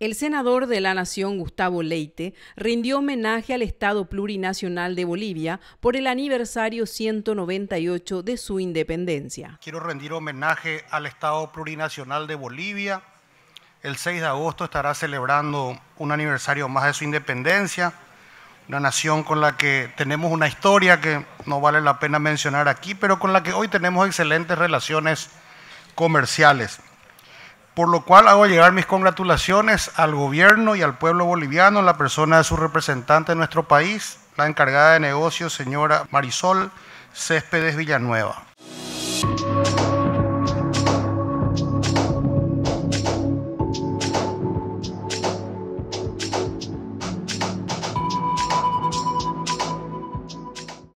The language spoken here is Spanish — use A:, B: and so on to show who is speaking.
A: El senador de la Nación, Gustavo Leite, rindió homenaje al Estado Plurinacional de Bolivia por el aniversario 198 de su independencia.
B: Quiero rendir homenaje al Estado Plurinacional de Bolivia. El 6 de agosto estará celebrando un aniversario más de su independencia, una nación con la que tenemos una historia que no vale la pena mencionar aquí, pero con la que hoy tenemos excelentes relaciones comerciales. Por lo cual hago llegar mis congratulaciones al gobierno y al pueblo boliviano en la persona de su representante en nuestro país, la encargada de negocios, señora Marisol Céspedes Villanueva.